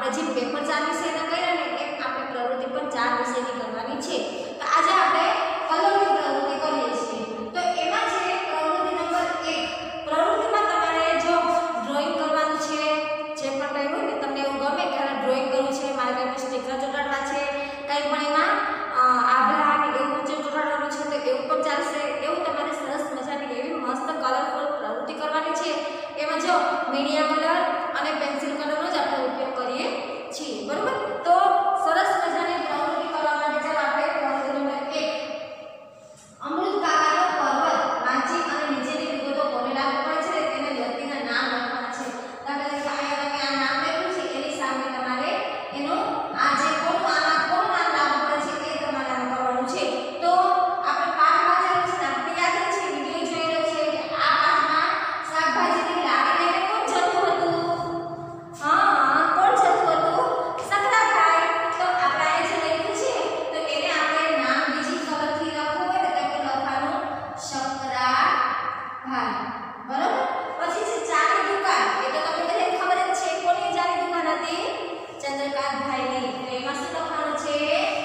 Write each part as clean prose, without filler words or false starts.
આપણે જે પેપર 4 વિષયના કર્યા ને એમ આપણે પ્રવૃત્તિ પણ 4 વિષયની કરવાની છે. તો આજે આપણે કલરની પ્રવૃત્તિ કરીએ છીએ. તો એમાં છે પ્રવૃત્તિ નંબર 1. પ્રવૃત્તિમાં તમારે જો ડ્રોઈંગ કરવાનું છે, જે પણ કંઈ હોય ને તમને એવું ગમે કે ડ્રોઈંગ કરવું છે, મારે કંઈ સ્ટીકર ચોટાડવા છે, કંઈ પણ એમાં આભલા ને એવું જે ચોટાડવાનું છે તો એવું પણ ચાલશે. એવું તમારે સરસ મજાની એવી મસ્ત કલરફુલ પ્રવૃત્તિ કરવાની છે. એમાં જો મીડિયા કલર અને પેન્સિલ કલરનો જ આપણે ઉપયોગ કરીએ છીએ, બરોબર. તો સરસ મજાની પ્રવૃત્તિ કરવા માટે ચાલો આપણે પ્રવૃત્તિ નંબર 1 અમૃત કાકાનો પર્વત વાંચી અને નીચેની વિગતો કોને લાગુ પડે છે તેને વ્યક્તિના નામ લખવાના છે. દાખલા તરીકે અહીંયા તમે આ નામ લખ્યું છે એની સામે તમારે એનો આ જે કોનું નામ લાગુ પડે છે એ તમારે આમાં કરવાનું છે. તો આપણે પાઠ વાંચેલો છે, આપણે યાદ છે, વિડિયો જોયેલો છે કે આ પાઠમાં શાકભાજીની લારી લઈને કોણ જતું હતું? કોણ જતું હતું? સકરાભાઈ. તો આપણે આ જે લખ્યું છે તો એને આપણે નામ બીજી કલરથી લખવું હોય તો આપણે લખવાનું શકરાભાઈ, બરોબર. પછી છે ચાની દુકાન. એ તો તમને બધાને ખબર જ છે કોની ચાની દુકાન હતી? ચંદ્રકાંતભાઈની. તો એમાં શું લખવાનું છે?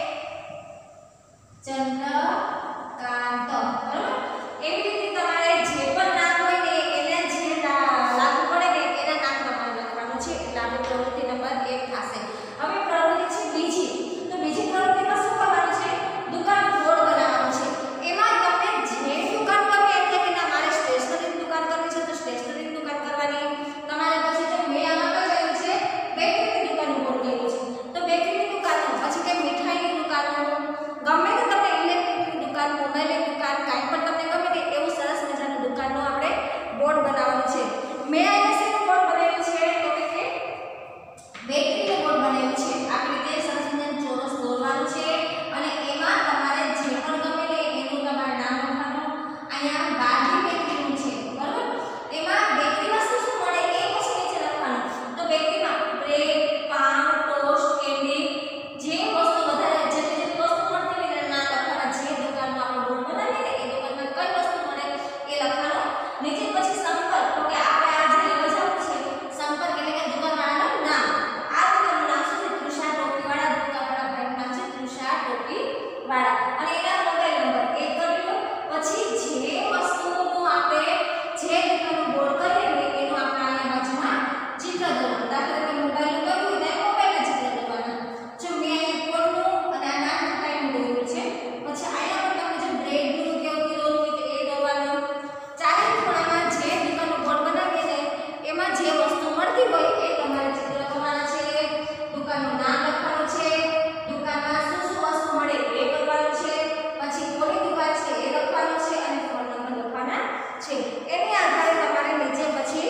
ચંદ્રકાંત, બરોબર. એવી રીતે તમારે જે પણ નામ હોય ને એને જે લાગુ પડે ને એના નામ તમારે લખવાનું છે. એટલે આપણી પ્રવૃત્તિ નંબર 1 થશે. હવે પ્રવૃત્તિ છે બીજી. તો બીજી પ્રવૃત્તિમાં શું કરવાનું છે? દુકાન બોર્ડ બનાવવાનું છે. એમાં તમને જે દુકાન ગમે એટલે કે ના મારે સ્ટેશનરીની દુકાન કરવી છે તો સ્ટેશનરીની દુકાન કરવાની. તમારે પછી જો મેં આમાં કઈ કહ્યું છે બેકરીની દુકાનનું બોર્ડ કહ્યું છે તો બેકરીની દુકાનનું, પછી કે મીઠાઈની દુકાનનું, ગમે તે તમને ઇલેક્ટ્રિકની દુકાન, મોબાઈલની દુકાન, કાંઈ પણ તમને ગમે તે એવું સરસ મજાનું દુકાનનું આપણે બોર્ડ બનાવવાનું છે. મેં અહીંયા શેનું બોર્ડ બનાવ્યું છે તો કે બેકરીનું બોર્ડ બનાવ્યું છે. આવી રીતે સરસ મજાનું ચોરસ દોરવાનું છે અને એમાં તમારે જે પણ ગમે તે એનું તમારે નામ લખવાનું. અહીંયા બાજરી બેકરીનું છે, બરોબર. એમાં બેકરીમાં શું શું મળે એ પછી નીચે લખવાનું. તો બેકરીમાં બ્રેડ, પાન, ટોસ્ટ, કેન્ડી, જે વસ્તુ વધારે જેટલી વસ્તુ મળતી હોય એના નામ લખવાના. જે દુકાનમાં આપણે બોર્ડ બનાવીએ ને એ દુકાનમાં કઈ વસ્તુ મળે એ લખવાનું. નીચે પછી સંપર્ક. તો કે આપણે આ જે લેવા જવું છે સંપર્ક એટલે કે દુકાનવાળાનું નામ. આ દુકાનનું નામ શું છે? તૃષા ટોપીવાળા. દુકાનવાળા ભાઈનું નામ છે તૃષા ટોપીવાળા. અને એના મોબાઈલ નંબર એ કર્યો. પછી જે વસ્તુનું આપણે જે દુકાનનું બોર્ડ કરીએ ને એનું આપણે અહીંયા બાજુમાં ચિત્ર દોરવાનું. દાખલા તરીકે મોબાઈલનું કર્યું હોય તો મોબાઈલના ચિત્ર દોરવાના. જો મેં અહીંયા કોડનું અને આ નામ ટાઈમનું દોર્યું છે. પછી અહીંયા પણ તમે જો બ્રેડનું કેવું દોરવું હોય તો એ દોરવાનું. ચારે ખૂણામાં જે દુકાનનું બોર્ડ બનાવીએ ને એમાં જે વસ્તુ મળતી હોય એ તમારે ચિત્ર કરવાના છે. દુકાનનું નામ લખવાનું છે. દુકાનમાં શું શું વસ્તુ મળે એ કરવાનું છે. પછી કોની દુકાન છે એ લખવાનું છે અને ફોન નંબર લખવાના છે. એની આધારે તમારે નીચે પછી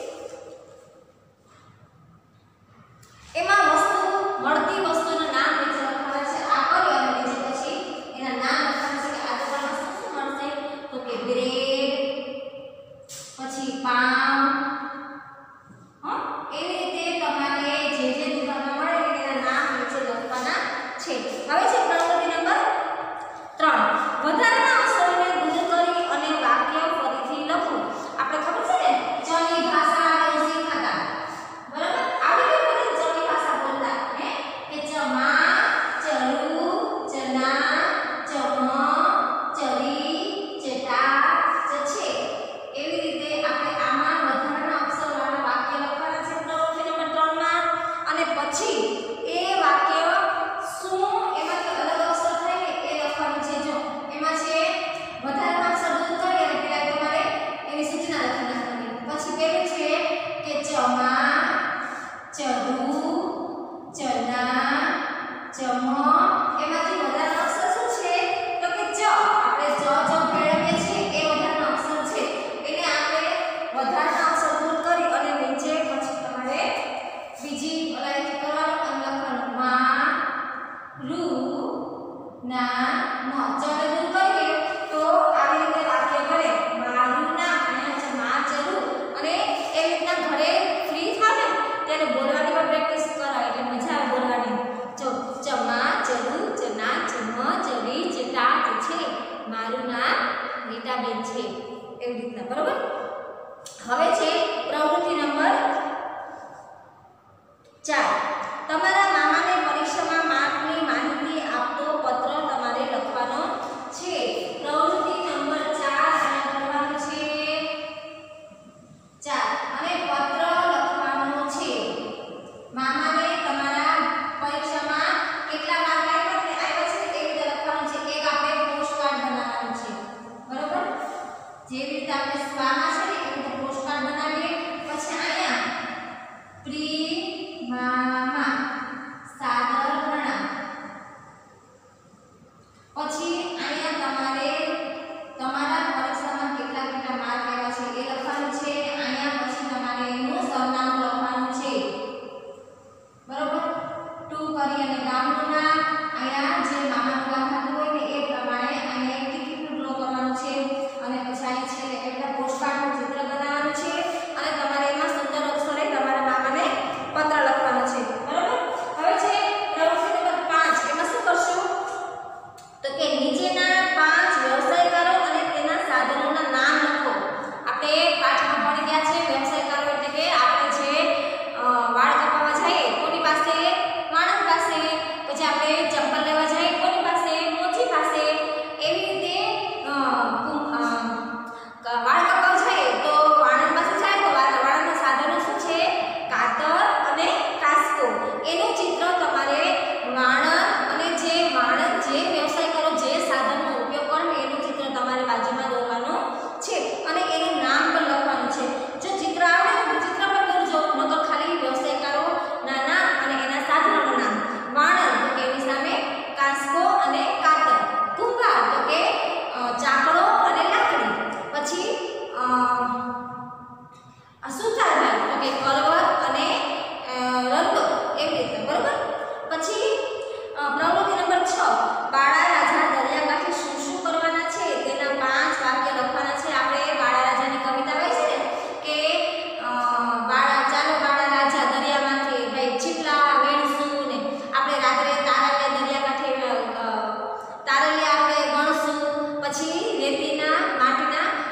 એમાં મળતી વસ્તુનું નામ નીચે લખવાના છે. આ કરી અને નીચે પછી એના નામ લખવાના છે કે આ દુકાનમાં શું શું મળશે તો કે બ્રેડ, પછી પાન, એવી રીતે તમારે જે દુકાનમાં મળે એના નામ નીચે લખવાના છે. હવે છે પ્રવૃત્તિ નંબર 3 વધારાના અક્ષરોને દૂર કરી અને વાક્ય ફરીથી લખવું. આપણે ખબર છે ને ચની ભાષા રોજી ખાતા, બરાબર. આવી રીતે ચની ભાષા બોલતા હે કે ચમા, ચરુ, ચના, ચમ, ચરી, ચટા, ચછે. એવી રીતે આપણે આમાં વધારાના અક્ષરવાળા વાક્ય લખવાના છે પ્રવૃત્તિ નંબર 3 માં. અને પછી એ વાક્ય શું એમાંથી અલગ અક્ષર થાય ને એ લખવાનું છે. જો એમાં છે વધારાના અક્ષર દૂર કરી અને પહેલા તમારે એની સૂચના લખી નાખવાની. પછી પેલું છે કે ચમા, ચરુ, ચના, ચમ. એમાંથી વધારાનો અક્ષર શું છે તો કે ચ. આપણે ચ મેળવીએ છીએ એ વધારાનો અક્ષર છે. એને આપણે વધારાના અક્ષર દૂર કરી અને નીચે પછી તમારે બીજી અલાયથી કરવાનું અને લખવાનું મા, રૂ, ના, મ. ચને દૂર કરીએ તો આવી રીતે વાક્ય બને. મારું નામ. અહીંયા છે મા, ચરુ. અને એ રીતના ઘરે ફ્રી થાવ ને ત્યારે બોલવાની પણ પ્રેક્ટિસ કરાય એટલે મજા આવે બોલવાની. જો ચમા, ચરુ, ચના, ચમ, ચરી, ચટા, ચછે. મારું નામ રીટાબેન છે. એવી રીતના, બરોબર. હવે છે પ્રવૃત્તિ નંબર 4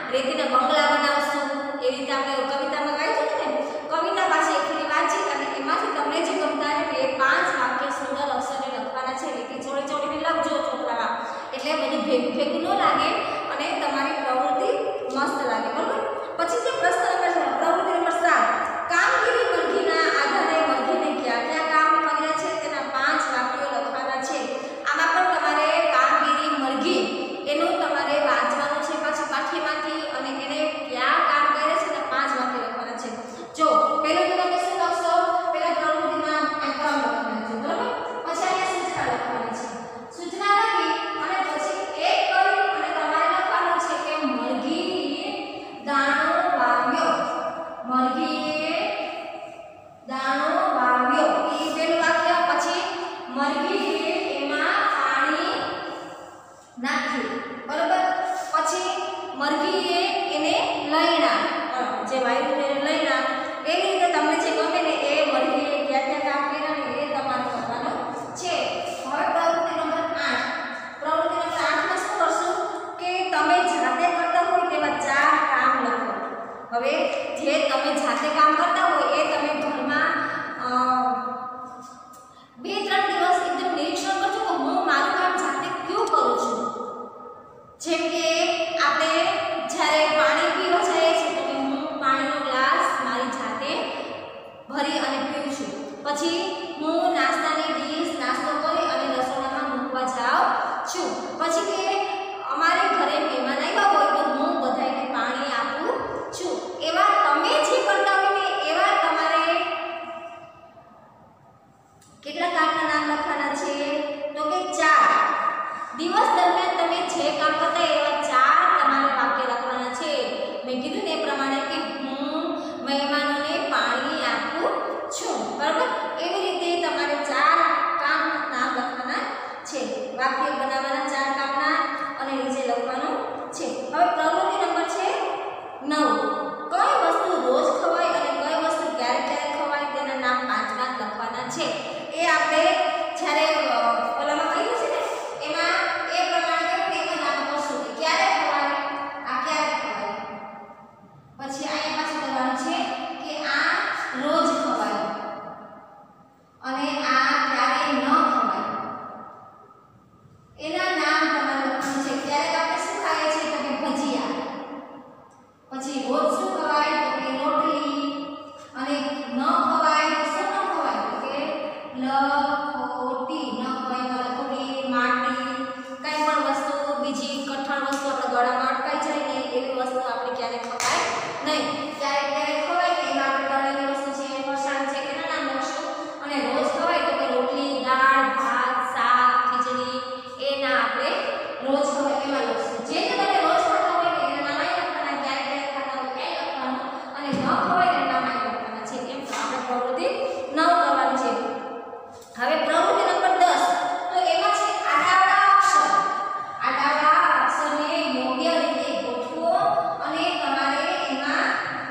રેતીના બંગલા બનાવશું, એવી રીતે આપણે કવિતામાં ગાઈ છે ને, કવિતા પાછી એકલી વાંચી અને એમાંથી તમને જે ગમતા હોય એ 5 વાક્ય સુંદર અક્ષરે લખવાના છે. લીટી છોડી છોડીને લખજો છોકરાઓ, એટલે બધું ભેગું ભેગું ન લાગે અને તમારી પ્રવૃત્તિ મસ્ત લાગે. બરોબર. પછી જે પ્રશ્ન નંબર છે, પ્રવૃત્તિ નંબર 7, કામગીરી મરઘીના આધારે મરઘીને ક્યાં ક્યાં કામ કર્યા છે તેના 5 વાક્યો લખવાના છે. આમાં પણ તમારે કામગીરી મરઘી એનું તમારે વાંચવાનું છે પાછું પાઠ્યમાંથી, અને એને ક્યાં કામ કર્યા છે તેના 5 વાક્ય લખવાના છે. જો પહેલું તો તમે શું લખશો, પહેલા પ્રવૃત્તિના ક્રમ લખવાના છે. બરોબર. પછી અહીંયા સૂચના લખવાની છે. સૂચના લખી અને પછી એક કરી અને તમારે લખવાનું છે કે મરઘીએ દાણો વાવ્યો, મરઘીએ દાણો વાવ્યો, એ પહેલું વાક્ય. પછી મરઘીએ એમાં પાણી નાખ્યું. બરોબર. પછી મરઘીએ એને લઈણા, જે વાયુ એને લઈણા, એવી રીતે તમને જે ગમે ને એ મરઘીએ ક્યાં ક્યાં કામ કર્યા ને એ તમારે કરવાનું છે. હવે પ્રવૃત્તિ નંબર 8, પ્રવૃત્તિ નંબર 8 માં શું કરશું કે તમે જાતે કરતા હોય તેવા 4 કામ લખો. હવે જે તમે જાતે કામ કરતા હોય એ તમે ઘરમાં 2-3 દિવસ એકદમ નિરીક્ષણ કરજો કે હું મારું કામ જાતે ક્યું કરું છું. જેમ કે આપણે જ્યારે પાણી પીવા જઈએ છીએ તો હું પાણીનો ગ્લાસ મારી જાતે ભરી અને પીઉં છું. પછી હું નાસ્તાની ડીશ નાસ્તો કરી અને રસોડામાં મૂકવા જાઉં છું. પછી કે અમારે ઘરે મહેમાન આવ્યા હોય તો હું બધાને પાણી આપું છું. એવા તમે જે કરતા હોય ને એવા તમારે કેટલા કામના નામ લખવાના છે તો કે 4. દિવસ દરમિયાન તમે જે કામ કરતા એવા 4 તમારે વાક્ય લખવાના છે. મેં કીધું ને એ પ્રમાણે કે હું મહેમાનોને પાણી આપું છું. બરાબર. એવી રીતે તમારે 4 કામના નામ લખવાના છે. વાક્ય બનાવવાના 4 કામના અને નીચે લખવાનું છે. હવે પ્રવૃત્તિ નંબર છે 9, કઈ વસ્તુ રોજ ખવાય અને કઈ વસ્તુ ક્યારેક ક્યારેક ખવાય તેના નામ 5 લખવાના છે. એ આપણે જ્યારે ઓલામાં કહ્યું છે ને એમાં એ પ્રમાણે તેમ નામ કરશું કે ક્યારે ખવાય, આ ક્યારે ખવાય. પછી અહીંયા પાછું કરવાનું છે કે આ રોજ ખવાય અને આ ક્યારે ન ખવાય. એના નામ તમારે લખવાનું છે. ક્યારેક આપણે શું ખાઈએ છીએ તો કે ભજીયા. પછી રોજ શું ખવાય તો કે રોટલી, અને ન ખવાય તો શું ન ખવાય તો કે લખોટી. ન ખવાય તો લખોટી, માટી, કઈ પણ વસ્તુ બીજી કઠણ વસ્તુ આપણા ગળામાં અટકાઈ જાય ને એવી વસ્તુ આપણે ક્યારેક ખવાય નહીં. ક્યારેક ક્યારેક ખવાય ને એમાં આપણે તળેલી વસ્તુ છે, ફરસાણ છે એના નામ લખશું. અને રોજ ખવાય તો કે રોટલી, દાળ, ભાત, શાક, ખીચડી એના આપણે રોજ ખવાય એમાં લખશું. જે તમે રોજ ખાતા હોય ને એના નામ લખવાના, ક્યારેક ક્યારેક ખાતા હોય એ લખવાનું, અને ન ખવાય એના નામ લખવાના છે. એમ તો આપણે પ્રવૃત્તિ 9 કરવાની છે. હવે પ્રવૃત્તિ નંબર 10, તો એમાં છે આડાવડા અક્ષર. આડાવડા અક્ષરને યોગ્ય રીતે ગોઠવો અને તમારે એમાં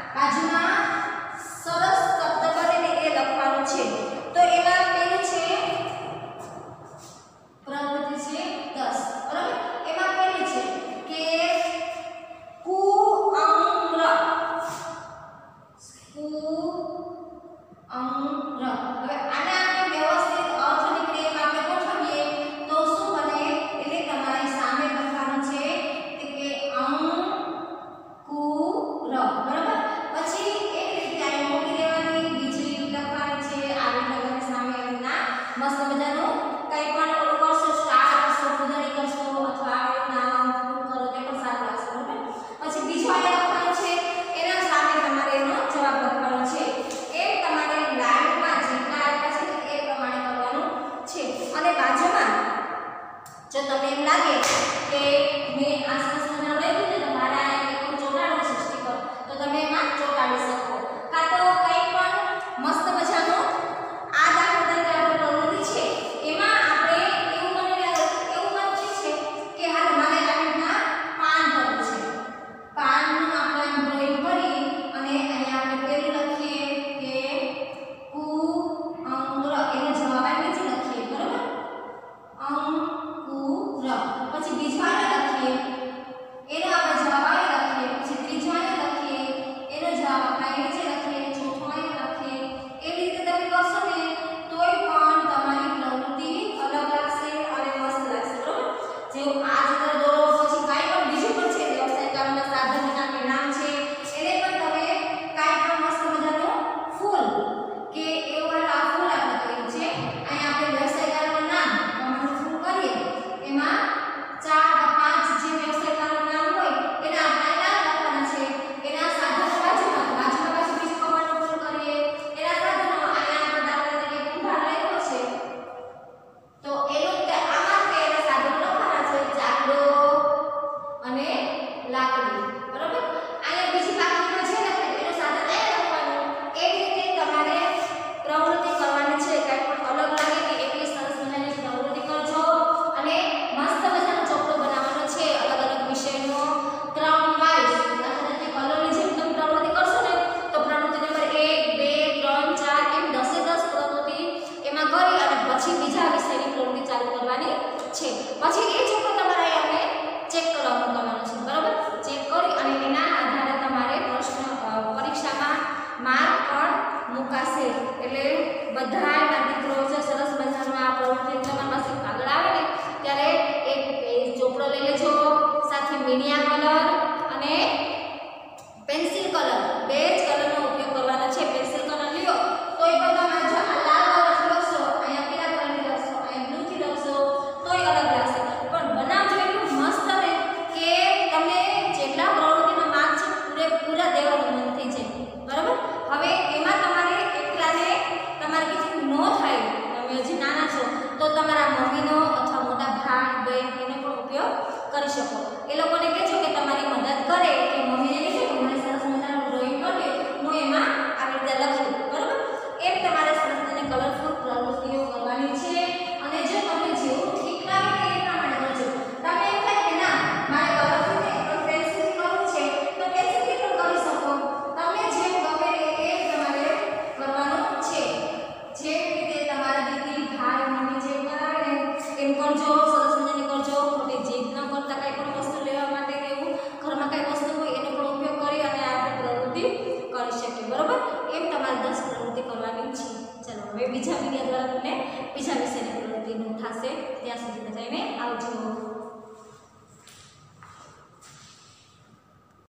મીડિયા કલર અને પેન્સિલ કલર બે જ કલરનો ઉપયોગ કરવાનો છે. પેન્સિલ કલર લ્યો તોય પણ તમારે જો આ લાલ કલર લખશો, અહીંયા પીળા કલરથી લખશો, અહીંયા બ્લુથી લખશો તોય અલગ લાગશે. પણ બનાવજો એટલું મસ્ત ને કે તમને જેટલા પ્રવૃત્તિના માર્ક છે પૂરેપૂરા દેવાનું મન થઈ જાય. બરાબર? હવે એમાં તમારે એકલાને તમારે କିଛି ન થાય, તમે હજી નાના છો તો તમારા મમ્મીનો અથવા મોટા ભાઈ બહેન એનો પણ ઉપયોગ કરી શકો. એ લોકોને કહેજો કે તમારી મદદ કરે, કે મમ્મીને કહેજો કે મને સરસ મજાનું ડ્રોઈંગ કરી દે, હું એમાં આવી રીતે લખું. બરાબર? એમ તમારે સરસ અને કલરફુલ પ્રવૃત્તિઓ કરવાની છે. અને જો તમને જેવું ઠીક લાગે એ પ્રમાણે કરજો. તમને એમ થાય કે ના મારે કલરફુલ નહીં પણ પેન્સિલથી કરવું છે તો પેન્સિલથી પણ કરી શકો. તમને જેમ ગમે એ તમારે કરવાનું છે. જે રીતે તમારા દીકરી ભાઈ મમ્મી જેમ કરાવે ને એમ કરજો. સરસ મજાની કરજો. ખોટી જીદ ન કરતા કંઈ પણ વસ્તુ લેવા માટે કે એવું ઘરમાં કંઈ વસ્તુ હોય એનો પણ ઉપયોગ કરી અને આપણે પ્રવૃત્તિ કરી શકીએ. બરોબર? એમ તમારે 10 પ્રવૃત્તિ કરવાની છે. ચલો હવે બીજા વિડીયો દ્વારા તમને બીજા વિષયની પ્રવૃત્તિનું થશે. ત્યાં સુધી બધાને આવજો.